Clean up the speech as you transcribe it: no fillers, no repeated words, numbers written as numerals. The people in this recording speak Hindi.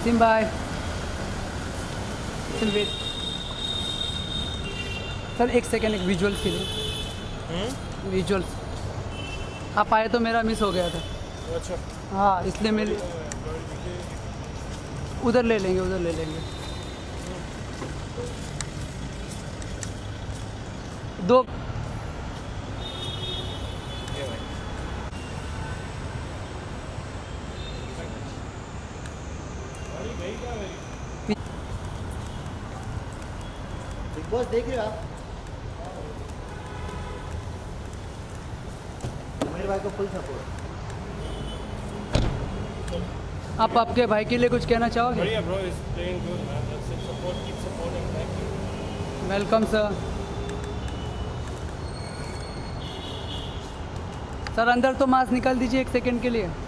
सिम भाई वेट सर, एक सेकेंड, एक विजुअल्स के लिए। विजुअल्स आप आए तो मेरा मिस हो गया था। अच्छा, हाँ, इसलिए मैं उधर ले लेंगे, उधर ले लेंगे। दो बिग बॉस देख रहे हो आप? मेरे भाई को फुल सपोर्ट। आप आपके भाई के लिए कुछ कहना चाहोगे? बढ़िया bro, is playing good man. That's it. Support, keep supporting. Thank you. Welcome sir. Sir अंदर तो मास्क निकाल दीजिए एक सेकंड के लिए।